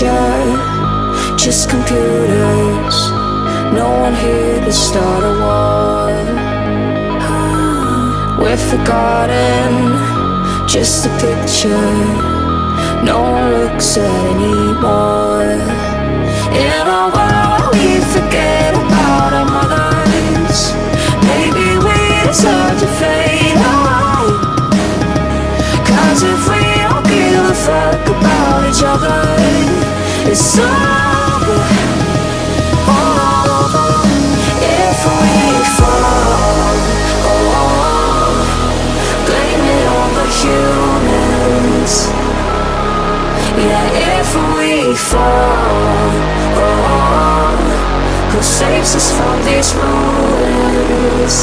picture, just computers. No one here to start a war. We're forgotten, just a picture. No one looks at anymore. In a world we forget about our mothers, maybe we deserve to fade away. 'Cause if we don't give a fuck about each other, it's over. Oh, if we fall, oh, blame it on the humans. Yeah, if we fall, oh, who saves us from these ruins?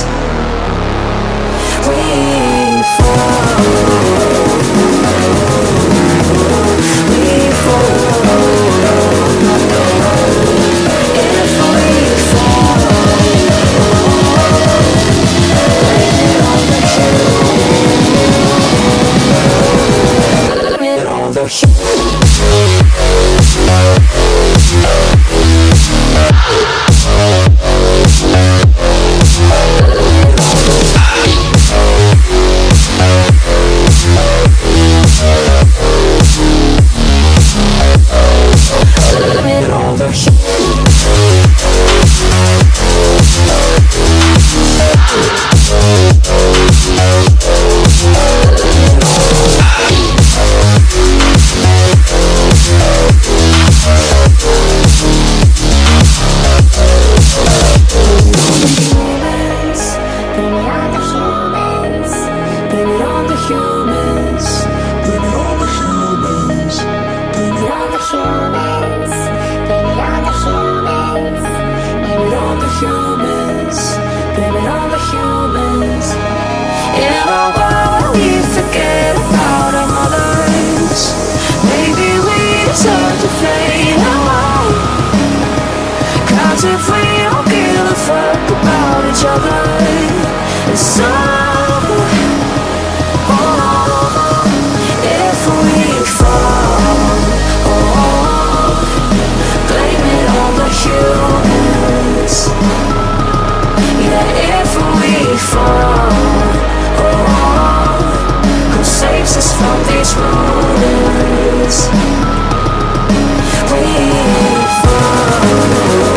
We fall, we fall. If we fall, blame it on the humans. Blame it on the humans. If we don't give a fuck about each other, it's over. Oh, if we fall, oh, blame it on the humans. Yeah, if we fall, oh, who saves us from these ruins? We fall.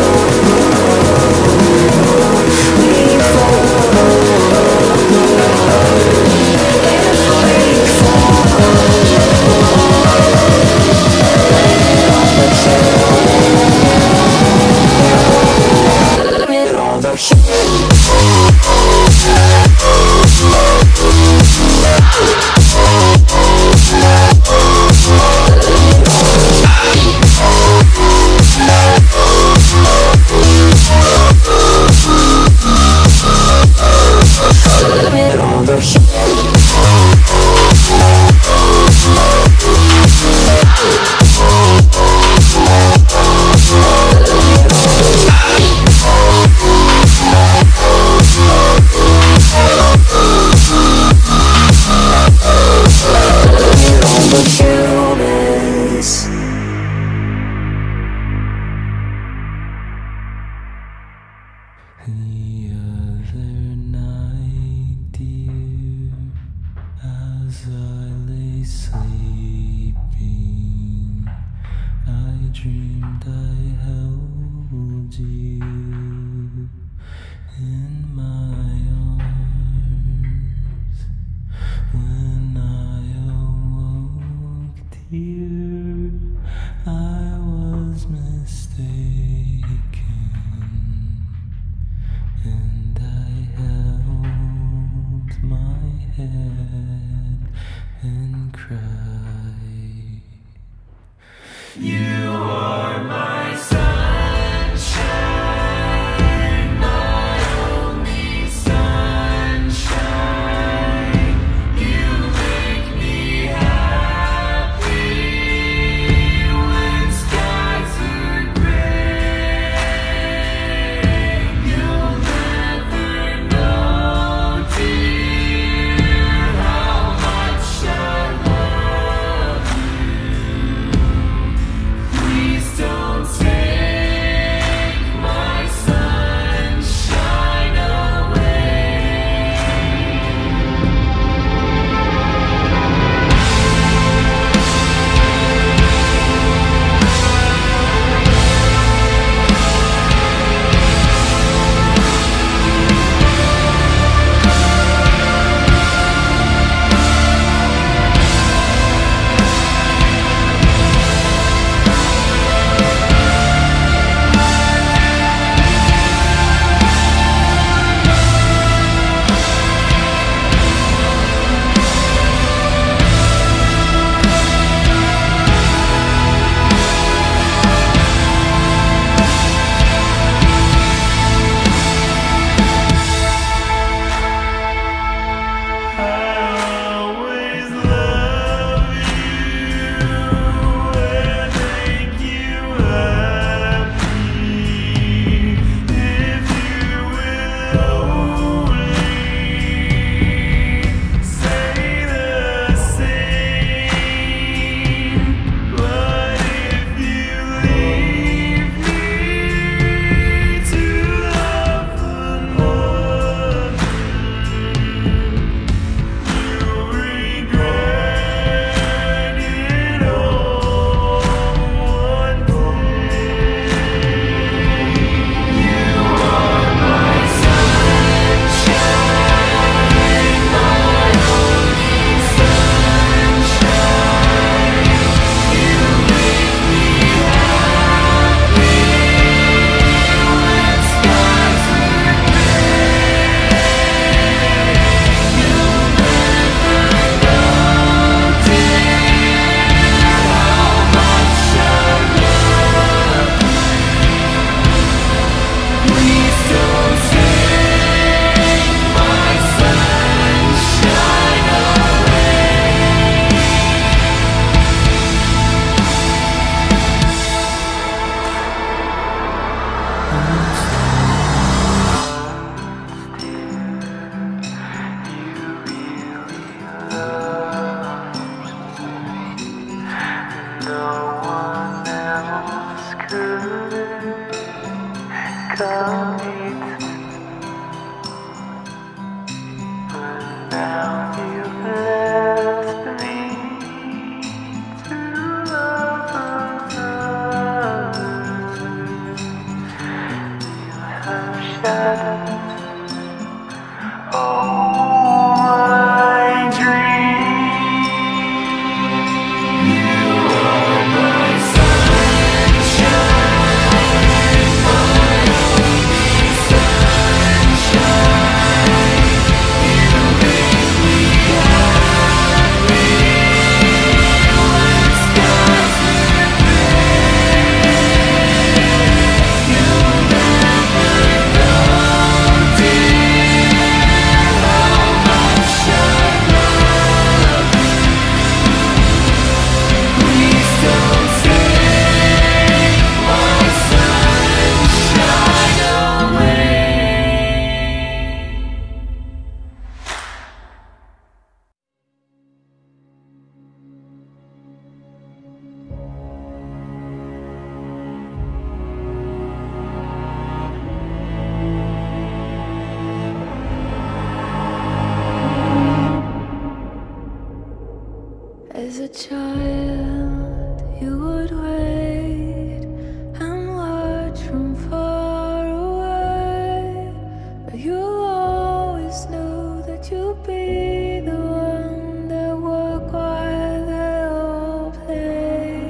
As a child, you would wait and watch from far away, but you always knew that you'd be the one that would while they all play.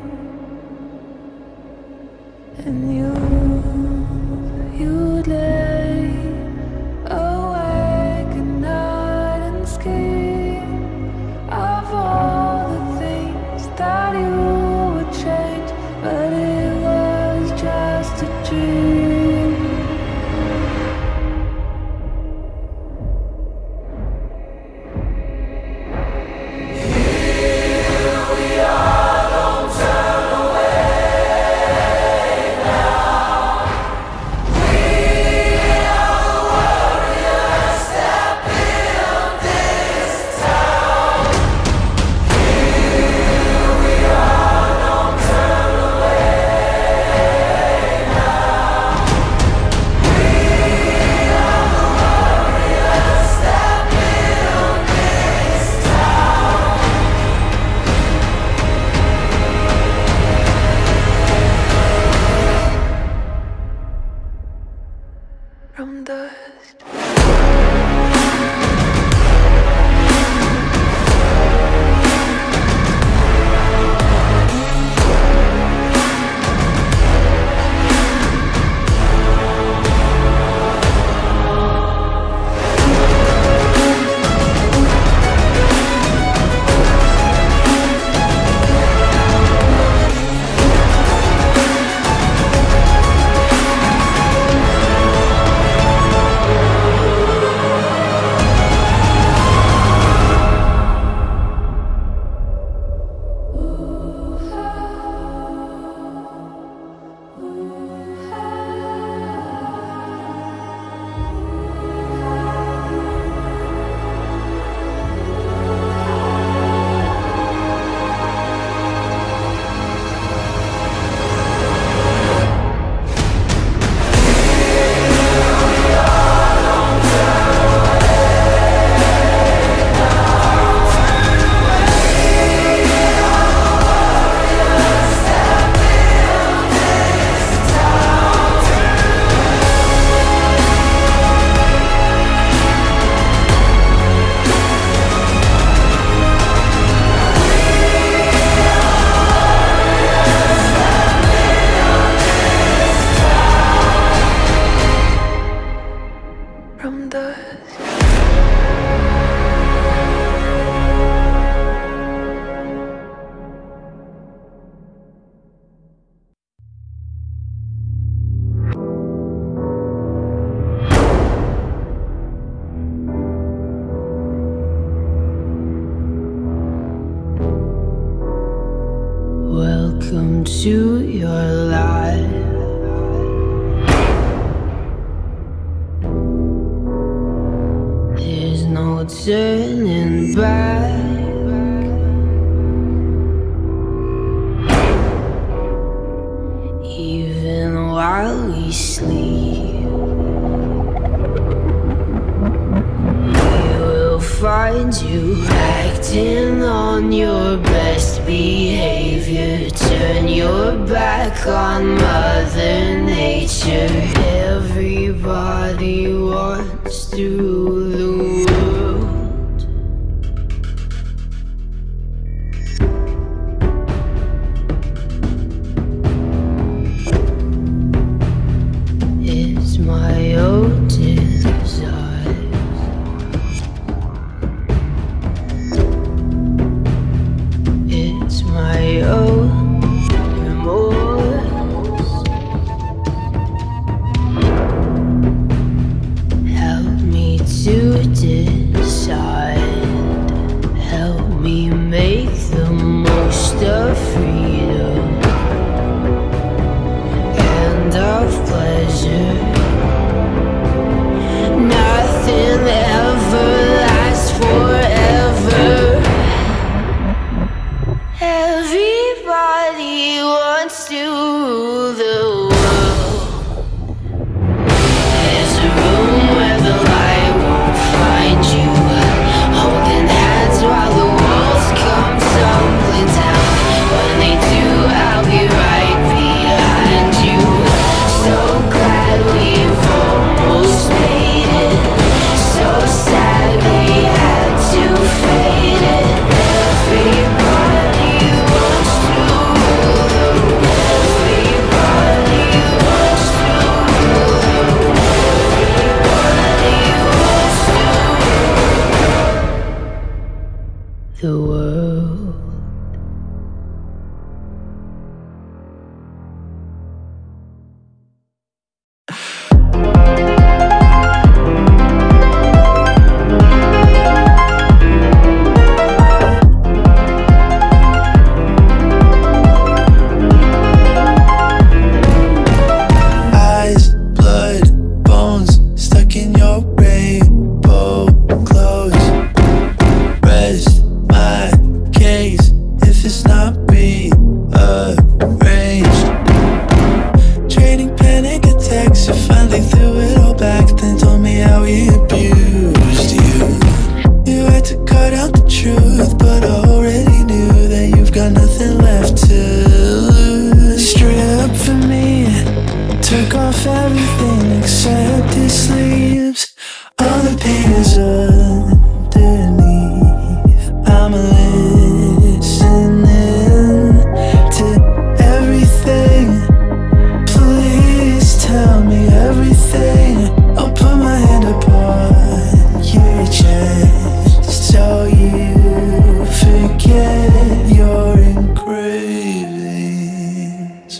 And you'd lay awake at night and scheme of all the things that you would change, but it was just a dream. Here we are, don't turn away now. We are the warriors that build this town. Here we are, don't turn away now. We are the warriors that build this town. From dust. From dust. Welcome to your life. There's no turning back. Even while we sleep, find you acting on your best behavior. Turn your back on Mother Nature. Everybody wants to rule the world. It's my own desire. It's my own remorse. Help me to decide. Help me make the most of freedom and of pleasure. Nothing ever lasts forever. Everybody wants to rule the world. There's a room where the light won't find you, holding hands while the walls come tumbling down. When they do, I'll be right behind you. So glad we've almost made it. So sad we had to fade it. Everybody wants to rule the world. Everybody wants to rule the world. Everybody wants to rule the world. Eyes, blood, bones stuck in your rainbow clothes. Rest my case if it's not rearranged. Trading panic attacks, you finally threw it all back, then told me how he abused you. You had to cut out the truth, but I already knew that you've got nothing left to lose. Strip for me, took off everything except his sleeves. All the pain is underneath. I'm listening to everything. Please tell me everything. I'll put my hand upon your chest so you forget your engravings.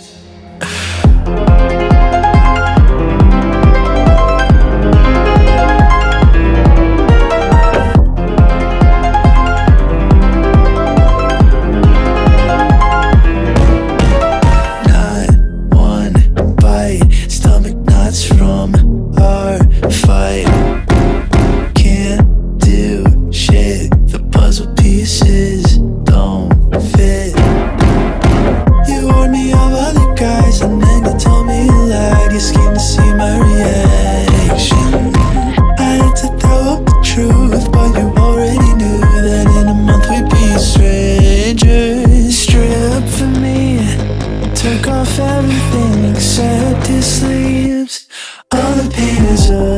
Not one bite, stomach knots from our fight. Can't do shit, the puzzle pieces don't fit. You warned me of other guys and then you told me you lied. You schemed to see my reaction. I had to throw up the truth, but you already knew that in a month we'd be strangers. Strip for me, took off everything except his sleeves. All the pain is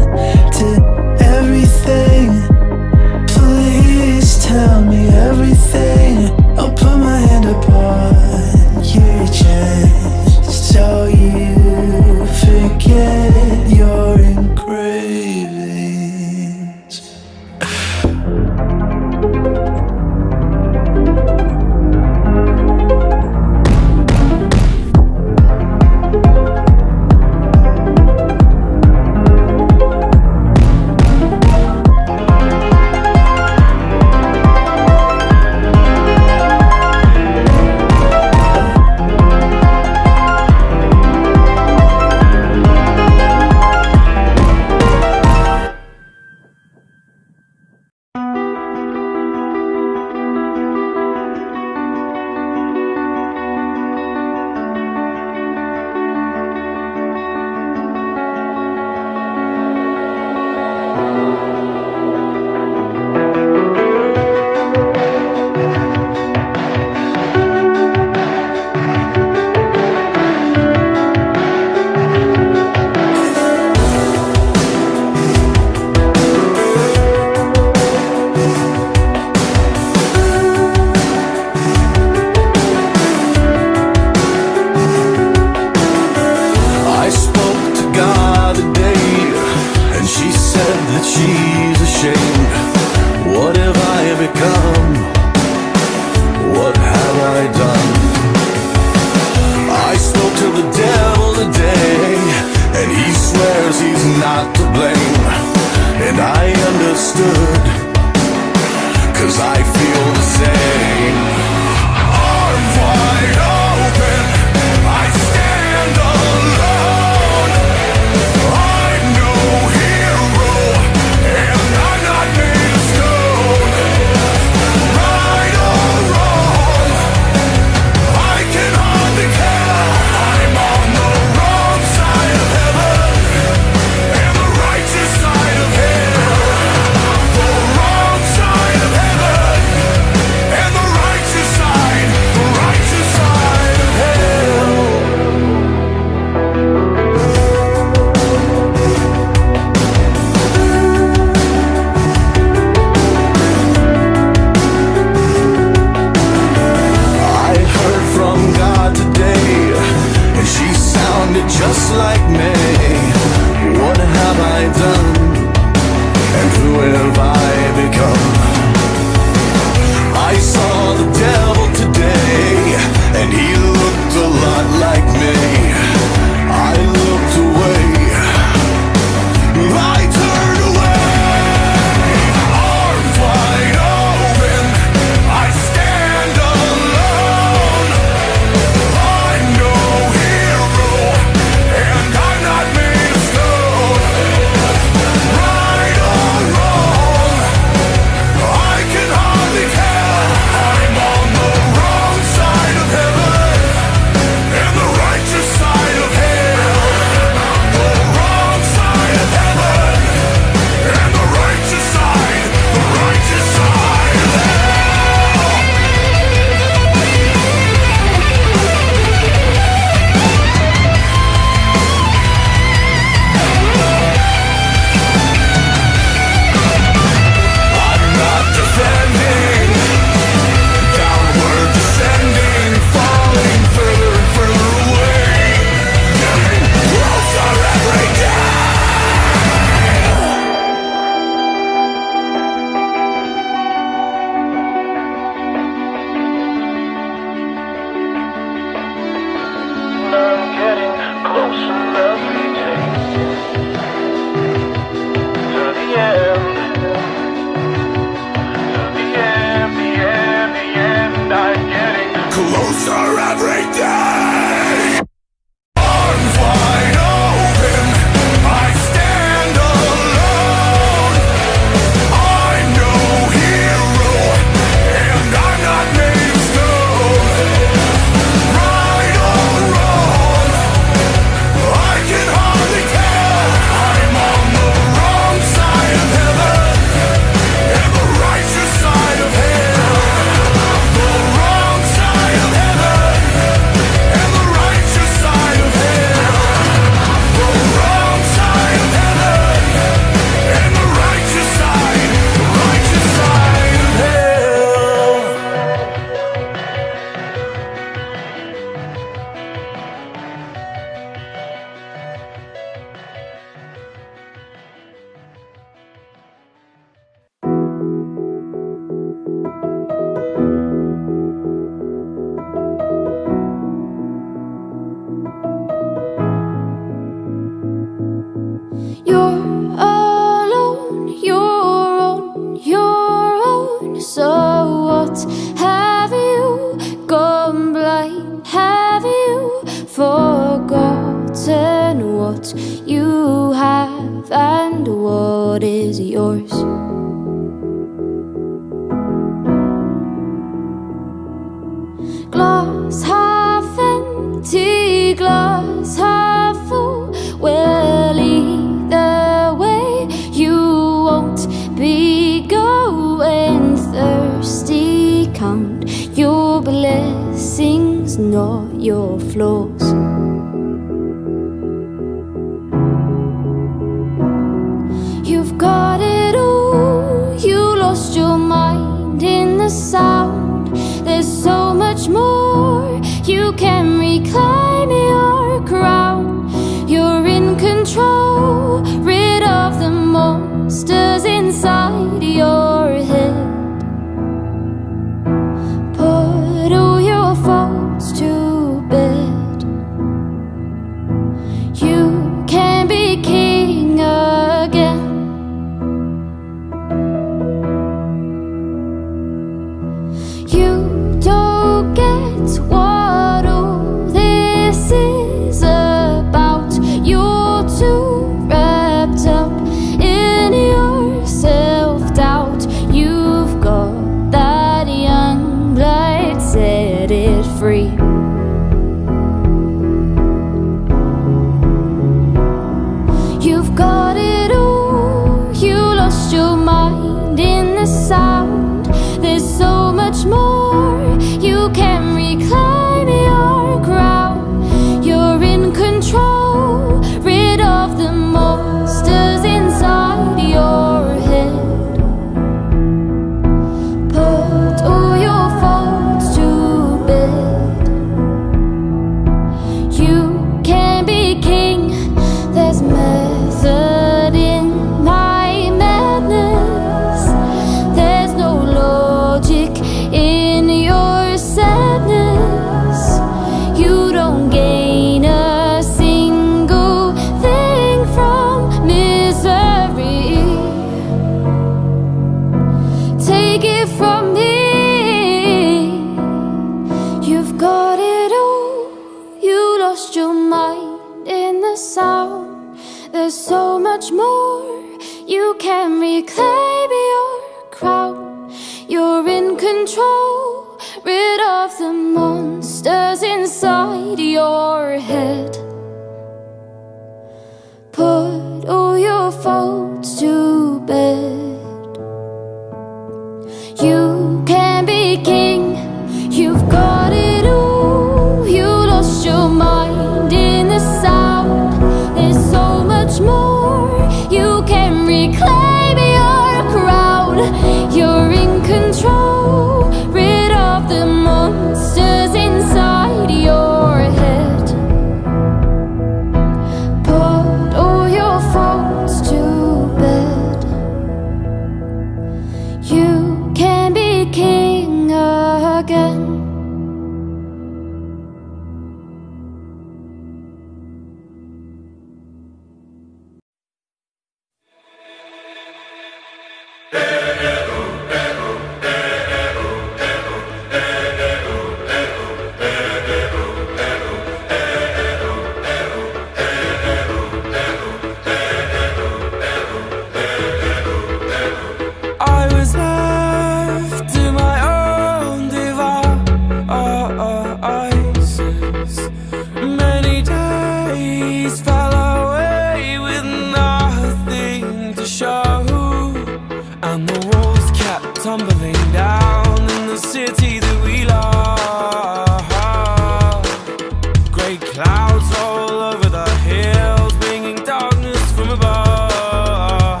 clouds all over the hills, bringing darkness from above.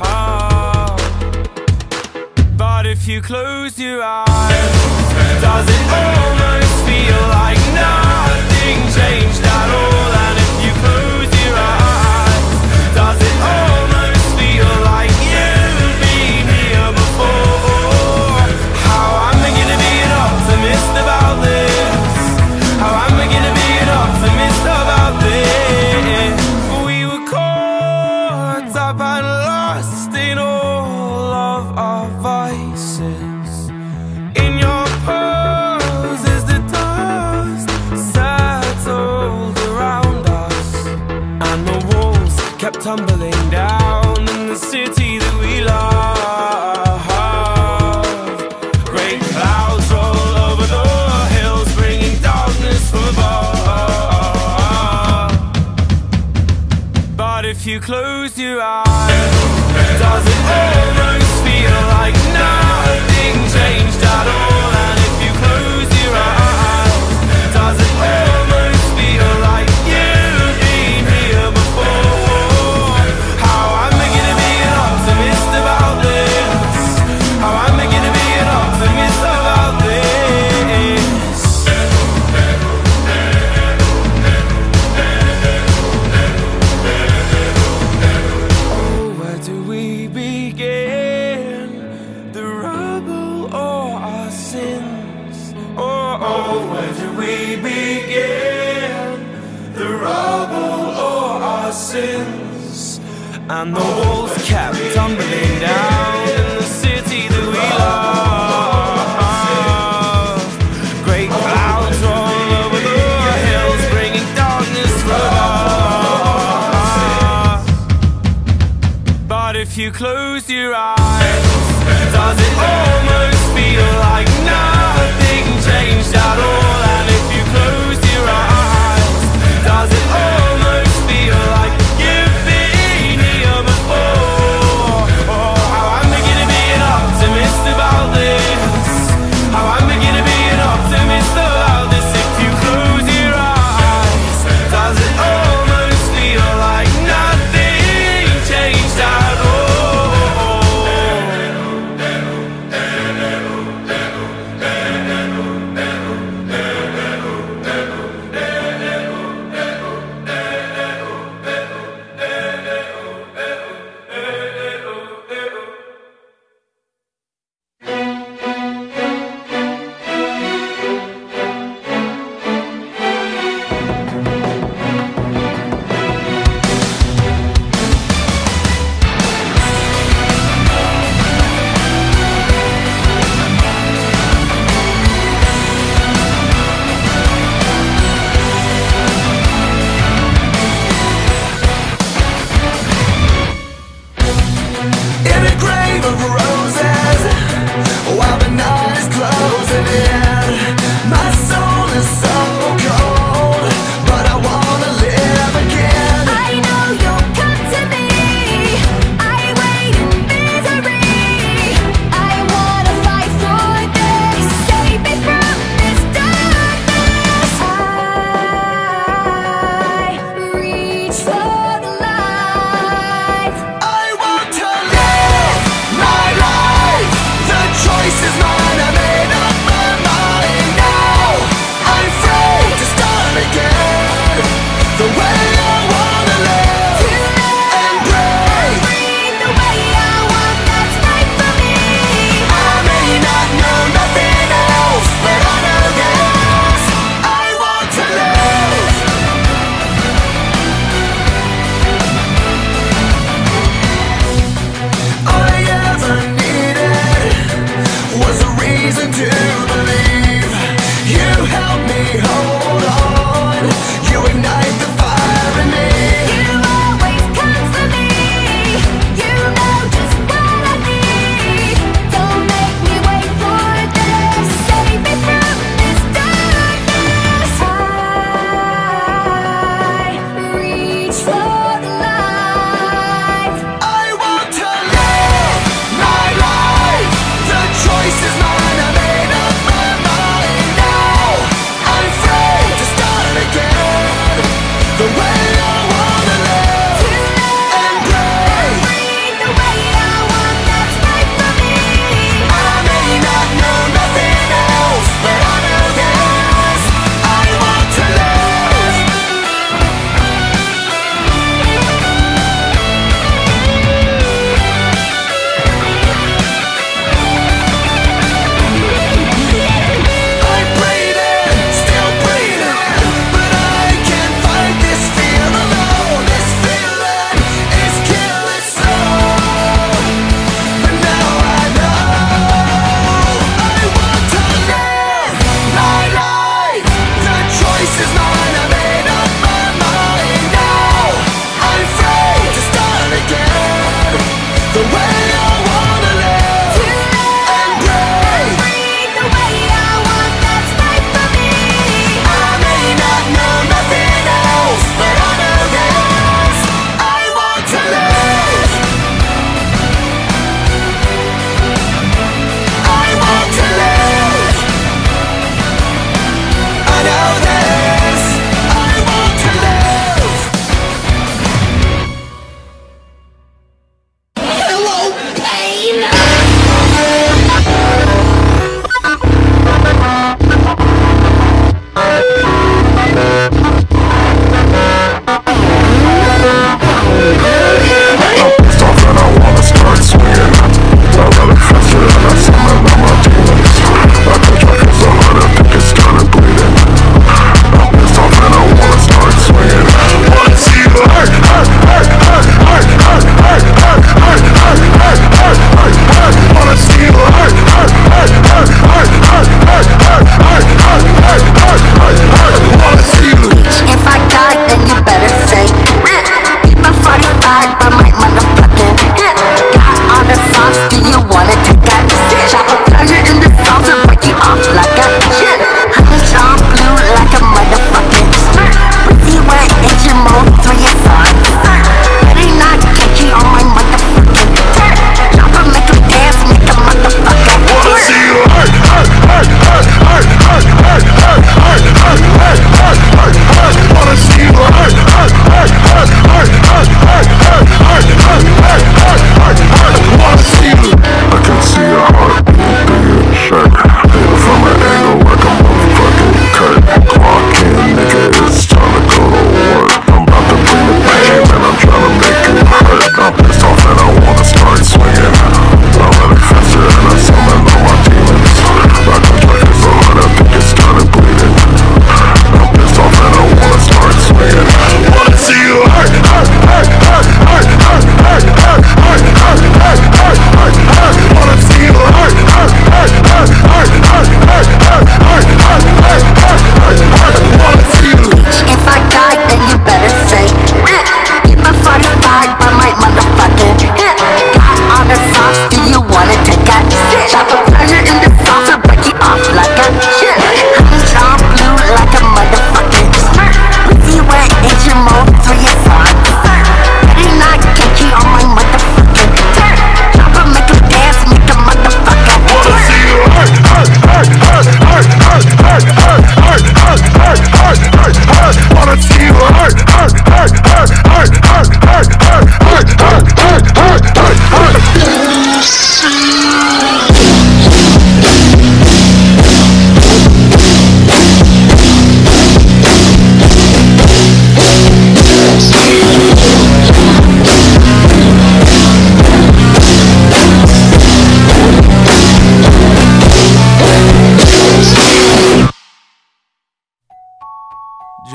But if you close your eyes, does it almost feel like nothing changed at all? And if you close your eyes, does it almost feel like you've been here before? How am I gonna be an optimist about this? How am I gonna be an optimist about this? We were caught up and lost in all of our vices. In your pose as the dust settled around us, and the walls kept tumbling down in the city that we love. Great clouds roll over the hills, bringing darkness from above. But if you close your eyes, does it almost feel like nothing changed at all? And if you close your eyes, does it almost feel like you've been here before? How am I gonna be an optimist about this? How am I gonna be an optimist about this? Oh, where do we begin? The rubble or our sins? Oh, where do we begin? The rubble or our sins? And the walls kept tumbling down in the city that we love. Great clouds roll over the hills, bringing darkness from above. But if you close your eyes, does it almost feel like nothing changed at all? And if you close your eyes, does it almost feel like you've been here before? Oh, how am I gonna be an optimist about this? How am I gonna be an optimist about this? If you close your eyes, does it almost feel like nothing changed at all? In a grave of roses, while the night is closing in, my soul is so cold, but I wanna live again. I know you'll come to me. I wait in misery. I wanna fight for this. Save me from this darkness. I reach for the light. I want to live my life. The choice is mine. I made up my mind now. I'm free to start again. The way I wanna live and breathe. Breathe the way I want, that's right for me. I may not know nothing else, but I know this. I want to live. All I ever needed was a reason to believe. You helped me hold on. You ignite the fire.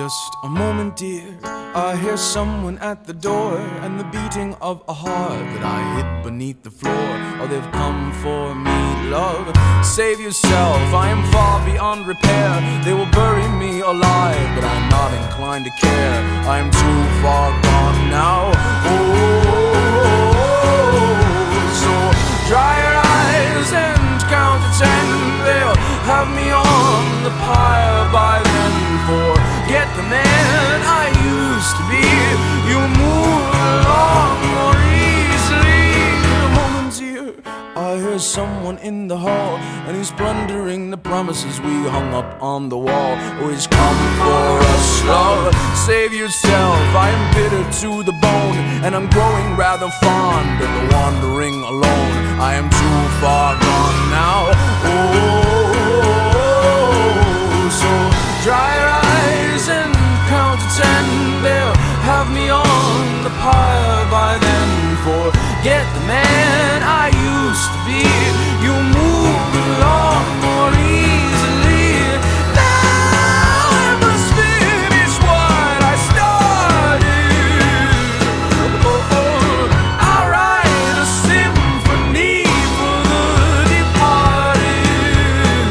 just a moment, dear, I hear someone at the door, and the beating of a heart that I hid beneath the floor. Oh, they've come for me, love. Save yourself, I am far beyond repair. They will bury me alive, but I'm not inclined to care. I am too far gone now. So dry your eyes and count to 10. They'll have me on the pyre by then. Forget the man I used to be. You move along more easily. The moment's here, I hear someone in the hall, and he's plundering the promises we hung up on the wall. Oh, he's come for us, love. Save yourself, I am bitter to the bone, and I'm growing rather fond of the wandering alone. I am too far gone now. So dry your eyes and count to 10. They'll have me on the pyre by then. Forget the man I used to be. You move along more easily. Now I must finish what I started. I'll write a symphony for the departed.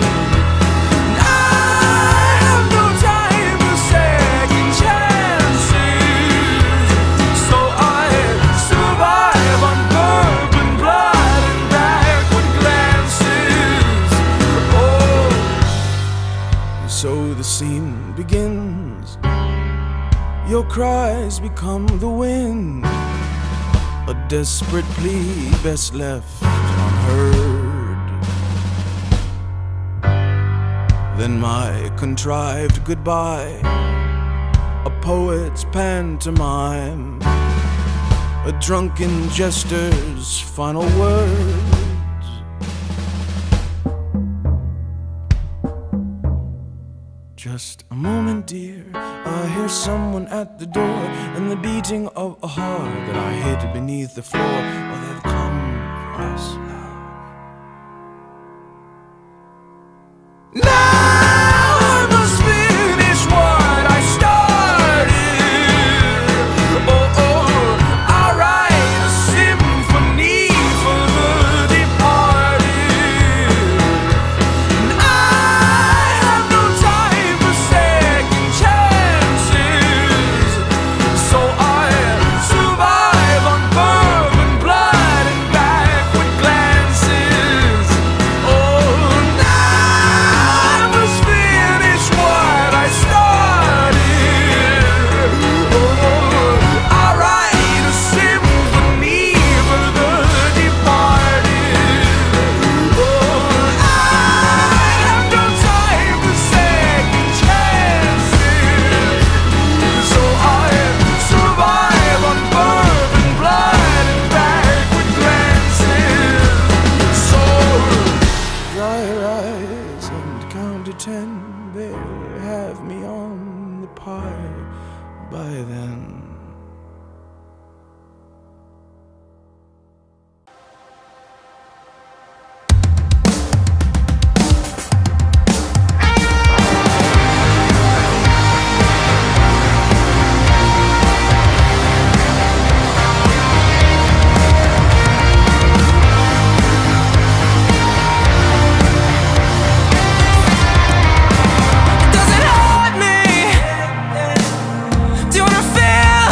I have no time for second chances, so I survive on bourbon, blood, and backward glances. Oh, so the scene begins. Your cries become the wind, a desperate plea best left unheard. Then my contrived goodbye, a poet's pantomime, a drunken jester's final words. Just a moment, dear, I hear someone at the door, and the beating of a heart that I hid beneath the floor. Oh, they've come for us, love. Now I must finish what I started. I'll write a symphony for the departed. And I have no time for second chances, so I survive on bourbon, blood, and backward glances. Oh, now I must finish what I started. I'll write a symphony for the departed. I have no time for second chances, so I survive on bourbon, blood, and backward glances. So dry your eyes and count to 10. They'll have me on the pyre by then. Does it hurt me? Do you wanna feel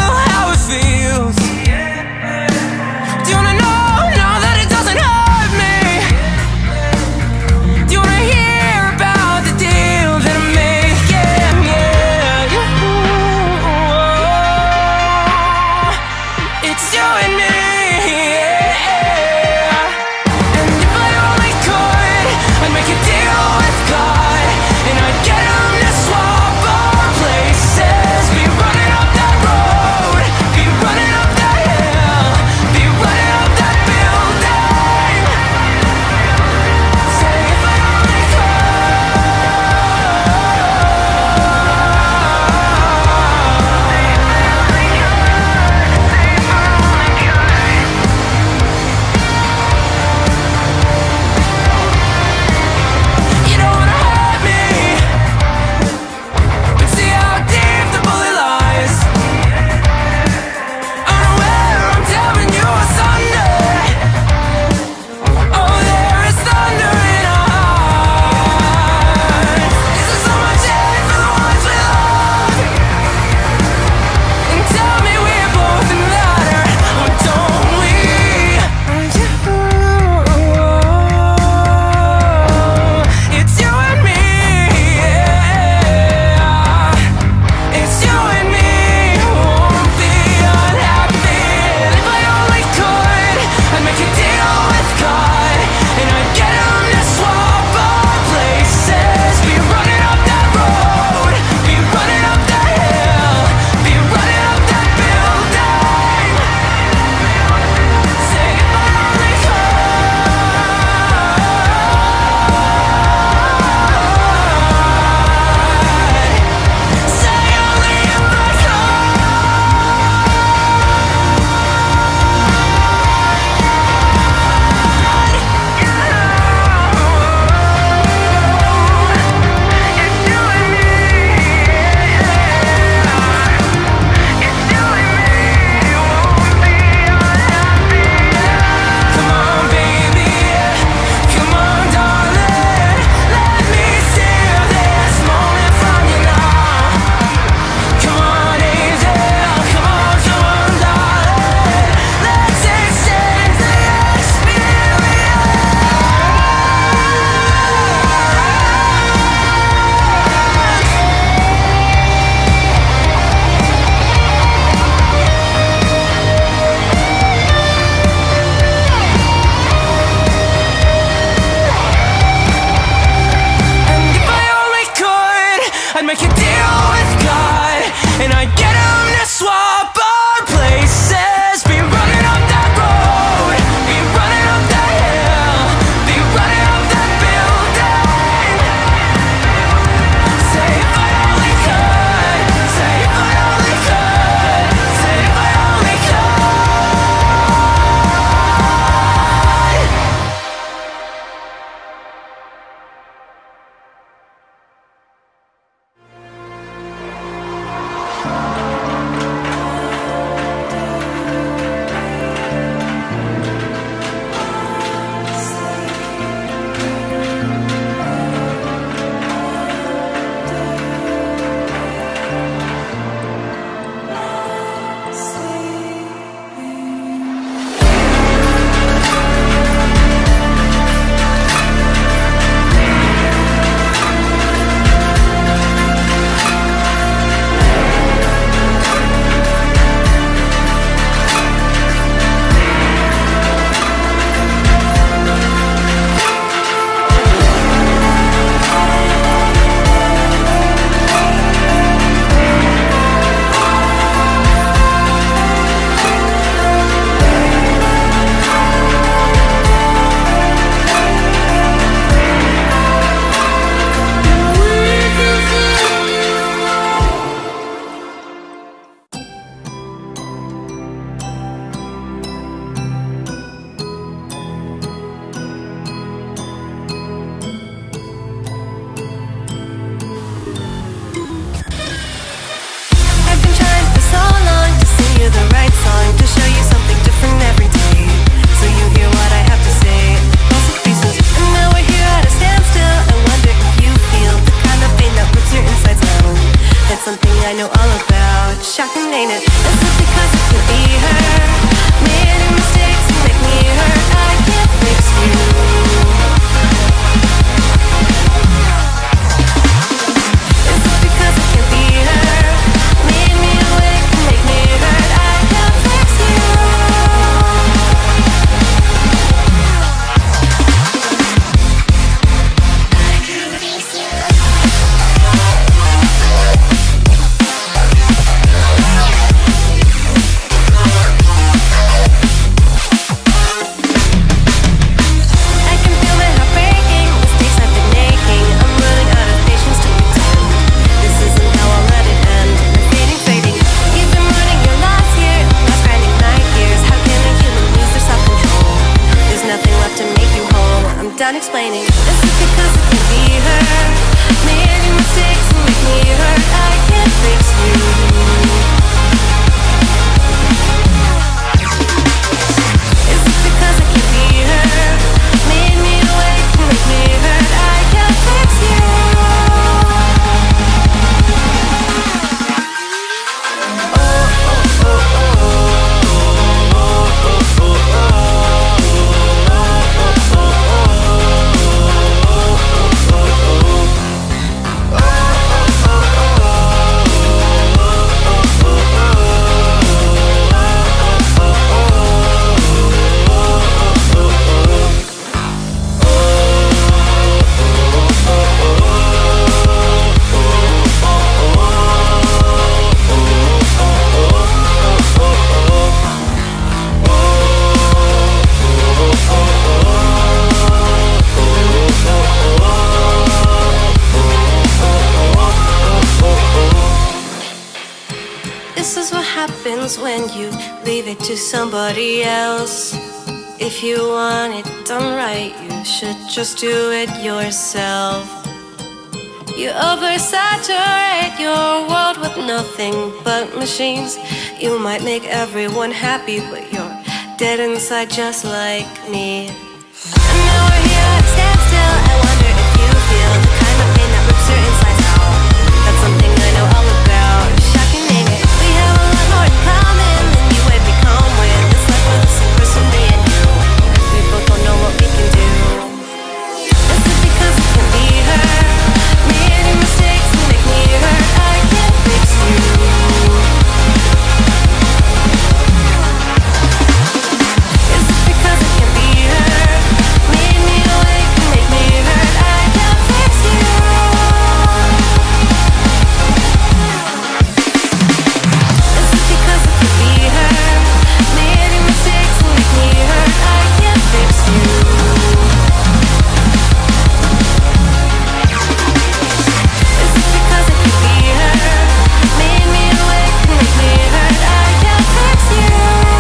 shocking, ain't it? Is it because I can't be her? Made mistakes and make me hurt. I can't fix you. Is it because I can't be her? Made me awake and make me hurt. I can't fix you. Done explaining. Is it because I can't be her? Made mistakes and make me hurt. I can't fix you. Is it because I can't be her? Made me awake and make me hurt. I can't fix you. This is what happens when you leave it to somebody else. If you want it done right, you should just do it yourself. You oversaturate your world with nothing but machines. You might make everyone happy, but you're dead inside just like me. And now we're here at a standstill. I wonder if you feel the kind of pain that rips your insides out. That's something I know all about. Shocking, ain't it? We have a lot more in common than you would become with. It's like we're the same person, me and you. We both don't know what we can do. Is it because I can't be her? Made mistakes and make me hurt. I can't fix you. Is it because I can't be her? Made me awake and make me hurt. I can't fix you. Is it because I can't be her? Made mistakes and make me hurt. I can't fix you. Is it because I can't be her? Made me awake and make me hurt. I can't fix you.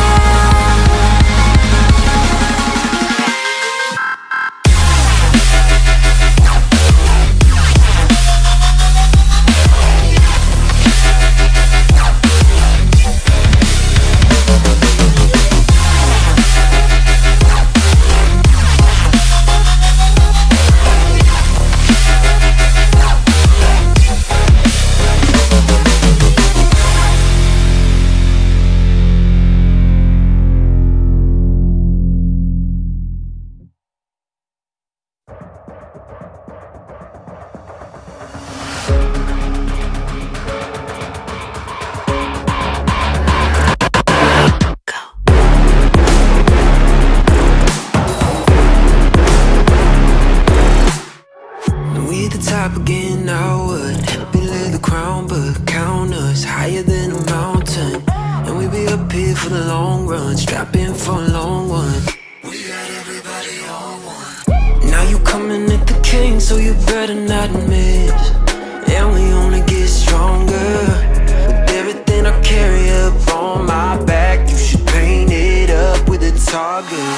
We the top again, I would be lay the crown, but count us higher than a mountain. And we be up here for the long run, strap in for a long one. We got everybody on one. Now you coming at the king, so you better not miss. And we only get stronger with everything I carry up on my back. You should paint it up with a target.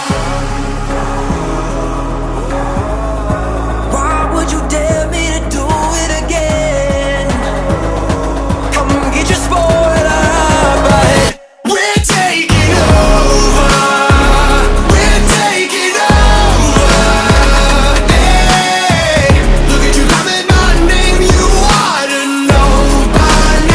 Why would you dare me to do it again? Come get your spoiler, but we're taking over. We're taking over. Hey, look at you calling my name. You ought to know by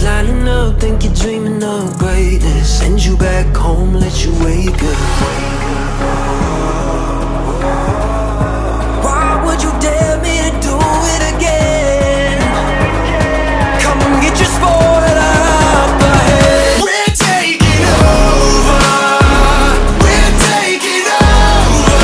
lining up, think you're dreaming of greatness. Send you back home, let you wake up. Why would you dare me to do it again? Come on, get your spoiler out the head. We're taking over. We're taking over.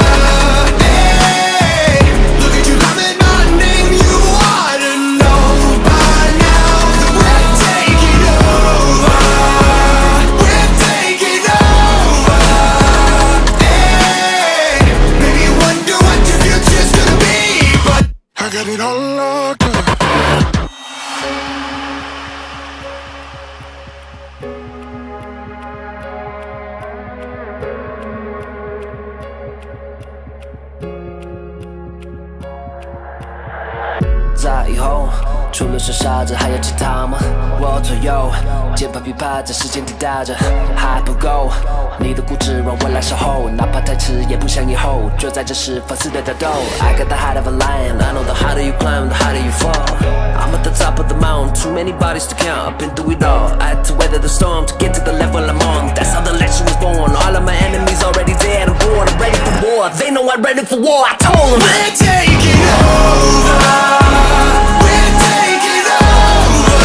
Hey, look at you calling my name. You ought to know by now that we're taking over. We're taking over. Hey, maybe you wonder what your future's gonna be, but I got it all locked up. 在以后，除了傻傻子，还有其他吗？我左右，键盘琵琶在时间滴答着，还不够。你的固执让我来守候，哪怕太迟也不想以后。就在这时放肆的打斗。I got the heart of a lion, I know the harder you climb, the harder you fall. I'm at the top of the mountain, too many bodies to count. I've been through it all. I had to weather the storm to get to the level I'm on. That's how the legend was born. All of my enemies already dead and born. I'm ready for war. They know I'm ready for war. I told them We're taking over. We're taking over.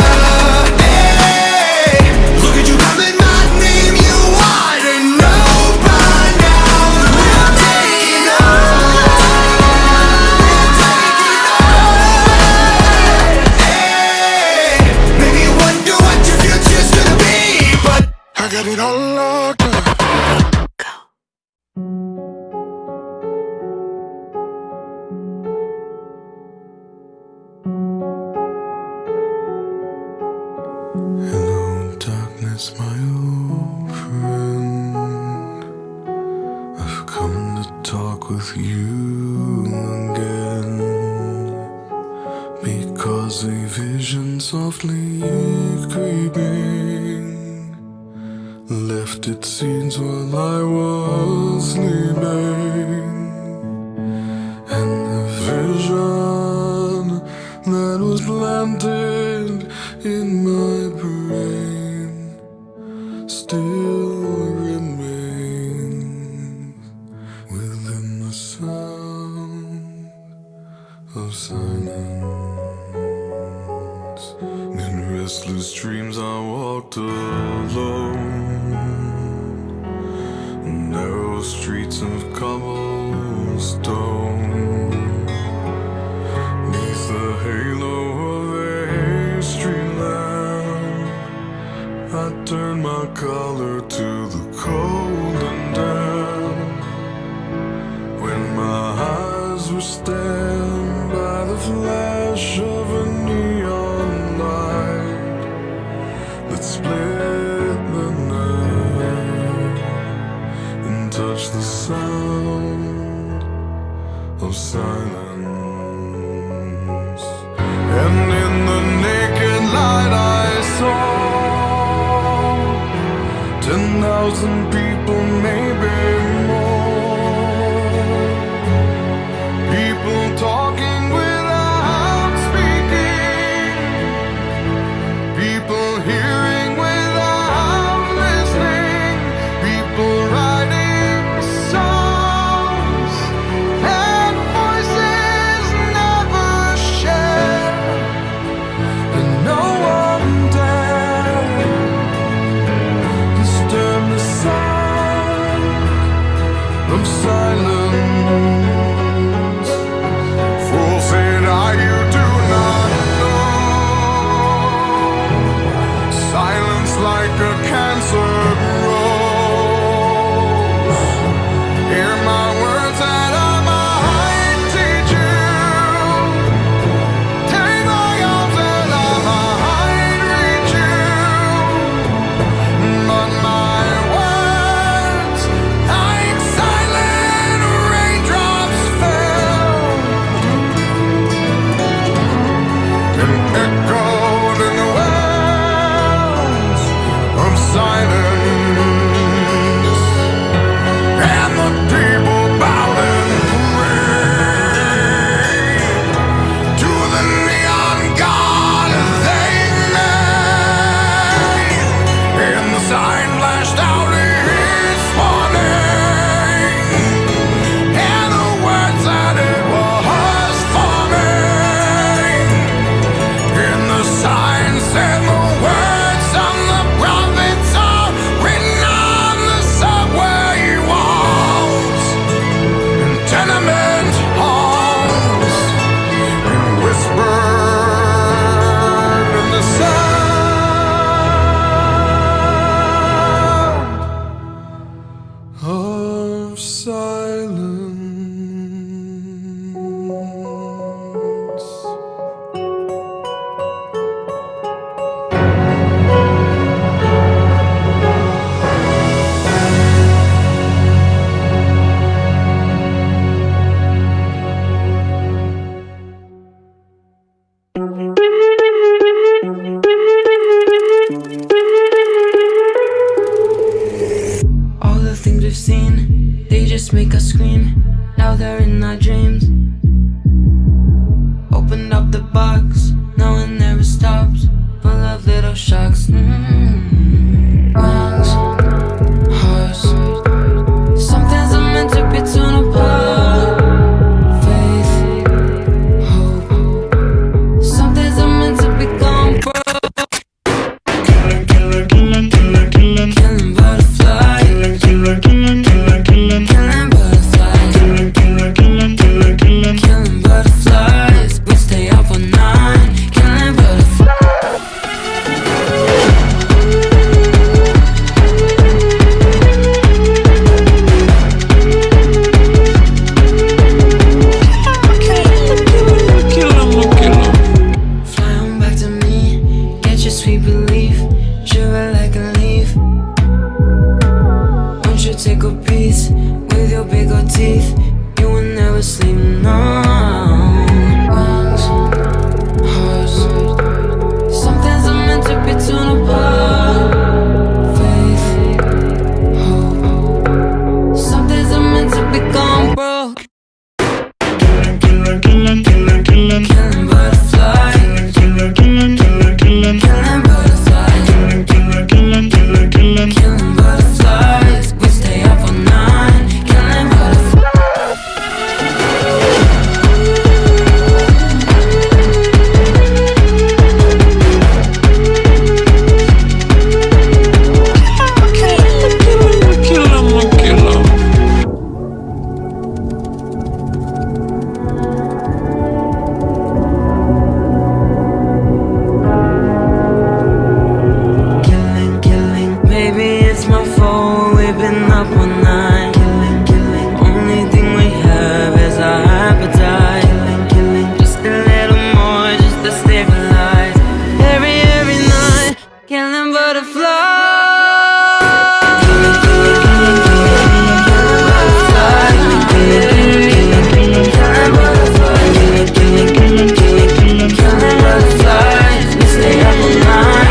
Hey, look at you calling my name. You ought to know by now that we're taking over. We're taking over. Hey, maybe you wonder what your future's gonna be, but I got it all locked up. Hello, darkness, my old friend. I've come to talk with you again, because a vision softly creeping left its seeds while I was sleeping. And the vision that was planted in my brain still remains within the sound of silence. In restless dreams I walked alone, narrow streets of cobblestone, neath the halo of a street lamp. I turned my collar to the cold and damp, when my eyes were stabbed by the flash of a neon light that split the night and touched the sound of silence. And in the naked light I saw 10,000 people, maybe more. People talking without speaking, people hearing without listening, people writing songs that voices never share, and no one dare disturb the sound make us scream louder in our dreams. Opened up the box, no one never stops, full of little shocks. Wrongs, hearts, some things are meant to be torn apart. Faith, hope, some things are meant to be gone broke. Killing butterfly, killing butterfly, killing butterflies. We stay up all night, killing butterflies. Fly on back to me, get your sweet relief, shiver like a leaf. Won't you take a piece with your big old teeth? You will never sleep, no. Wrongs, hearts, some things are meant to be torn apart. Faith, hope, some things are meant to be gone broke. Killing butterfly, killing butterfly, killing butterflies. We stay up all night, killing butterflies. Killing, maybe it's my fault, we've been up all night. Killing, only thing we have is our appetite. Killing, just a little more, just to stabilize. Every night, killing butterflies. Killing butterflies. We stay up all night.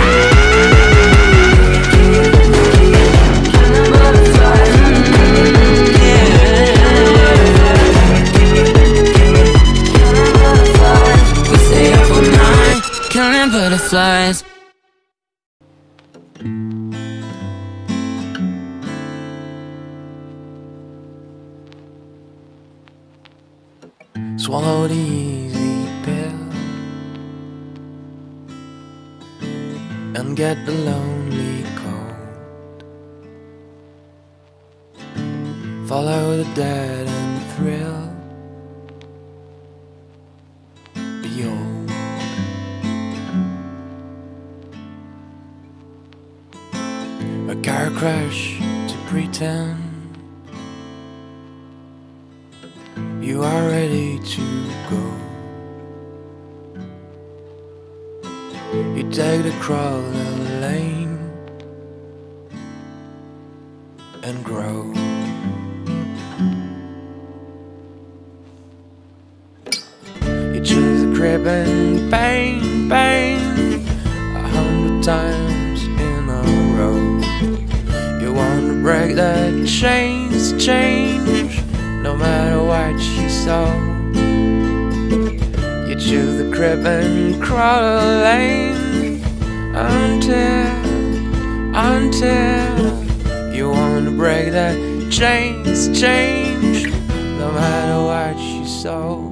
Killing butterflies. Swallow the easy pill and get the lonely cold. Follow the dead and thrill. Be old. A car crash to pretend you are ready to go. You take the crawler lane and grow. You choose the crib and bang, bang 100 times in a row. You want to break that chains, change, no matter what you saw. You choose the crib and crawl lane until you want to break that chains, change, no matter what you saw.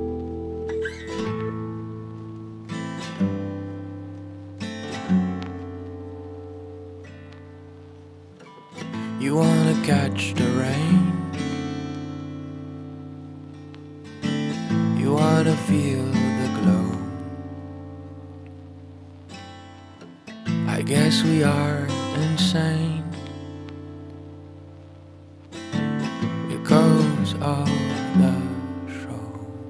You wanna catch the rain, you wanna feel the glow. I guess we are insane because of the show.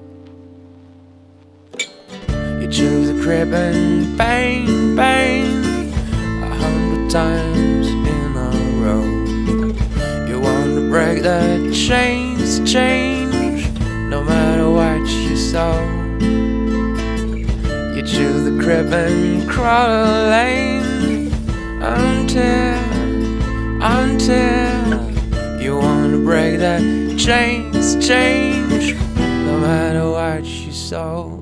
You choose the crib and bang, bang 100 times in a row. You want to break that chains, change, no matter what you saw. You choose the crib and crawl lane until you want to break the chains, change, no matter what you sow.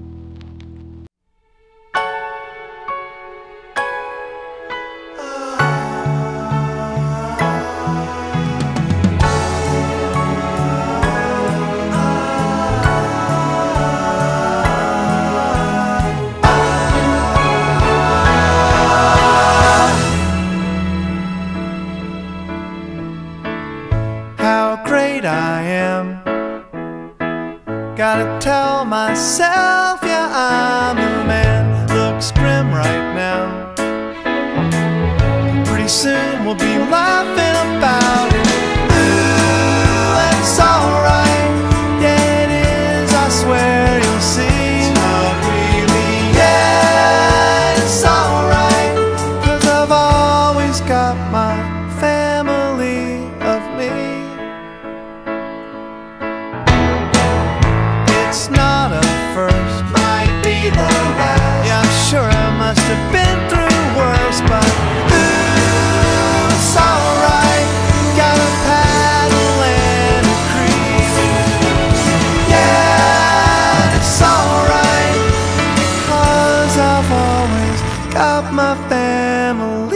I am. Gotta tell myself, yeah, I'm the man. Looks grim right now. Pretty soon we'll be laughing about it. Ooh, it's alright. Yeah, it is, I swear you'll see. It's not really, yeah, it's alright. 'Cause I've always got my family of me. It's not a first, might be the last. Yeah, I'm sure I must have been through worse, but ooh, it's alright. Got a paddle and a creek. Yeah, it's alright, 'cause I've always got my family.